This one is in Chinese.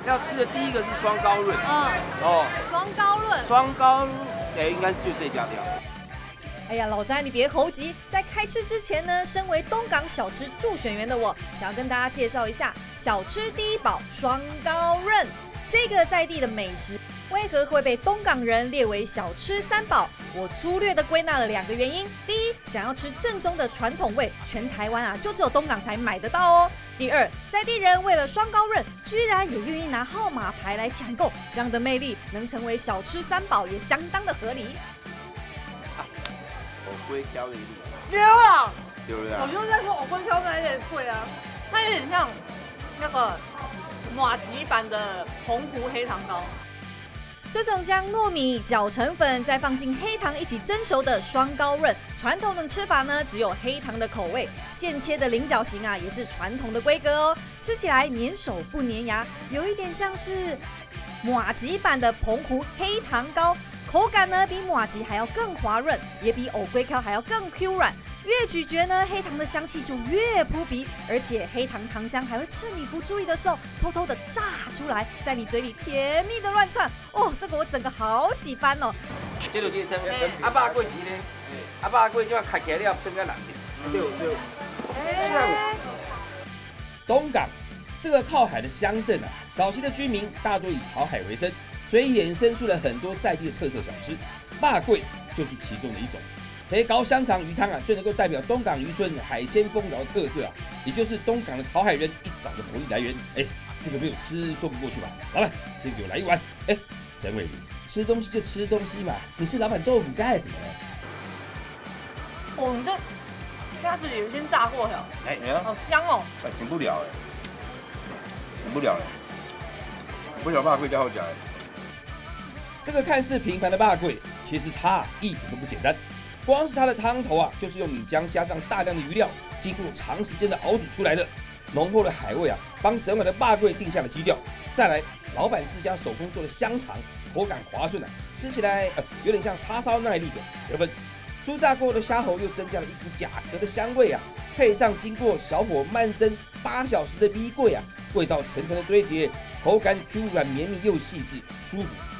要吃的第一个是双高润。 双高润。 双高，应该就这家店。 哎呀，老詹，你别猴急，在开吃之前呢，身为东港小吃助选员的我，想要跟大家介绍一下小吃第一宝双高润这个在地的美食。为何会被东港人列为小吃三宝？我粗略的归纳了2个原因。第一，想要吃正宗的传统味，全台湾就只有东港才买得到哦。第二，在地人为了双高润，居然也愿意拿号码牌来抢购，这样的魅力能成为小吃三宝也相当的合理。 藕龟挑的一丢了， 对不对？ 我就是在说藕龟挑那有点贵啊，它有点像那个马吉版的澎湖黑糖糕。 这种将糯米搅成粉，再放进黑糖一起蒸熟的双高润，传统的吃法呢只有黑糖的口味，现切的菱角形也是传统的规格哦，吃起来粘手不粘牙，有一点像是马吉版的澎湖黑糖糕，口感呢比马吉还要更滑润，也比藕龟壳还要更 Q 软。越咀嚼呢，黑糖的香气就越扑鼻，而且黑糖糖浆还会趁你不注意的时候，偷偷的炸出来，在你嘴里甜蜜的乱窜。哦，这个我整个好喜欢哦。 这就这汤，阿爸过时呢，阿爸过即马开起来了，更加难点。对。 东港这个靠海的乡镇早期的居民大多以讨海为生，所以衍生出了很多在地的特色小吃，肉粿就是其中的一种。黑高香肠鱼汤最能够代表东港渔村海鲜丰饶的特色也就是东港的讨海人一早的活力来源。这个没有吃说不过去吧？老板，先给我来一碗。沈伟，吃东西就吃东西嘛，你是老板豆腐干什么呢？ 你这虾子也先炸过了，好香哦！ 停不了不晓得肉粿较好吃。 这个看似平凡的肉粿，其实它一点都不简单。光是它的汤头就是用米浆加上大量的鱼料，经过长时间的熬煮出来的，浓厚的海味帮整碗的肉粿定下了基调。再来，老板自家手工做的香肠，口感滑顺吃起来有点像叉烧耐力的得分。酥炸过的虾喉又增加了一股甲壳的香味配上经过小火慢蒸8小时的米粿味道层层的堆叠，口感 Q 软绵密又细致，舒服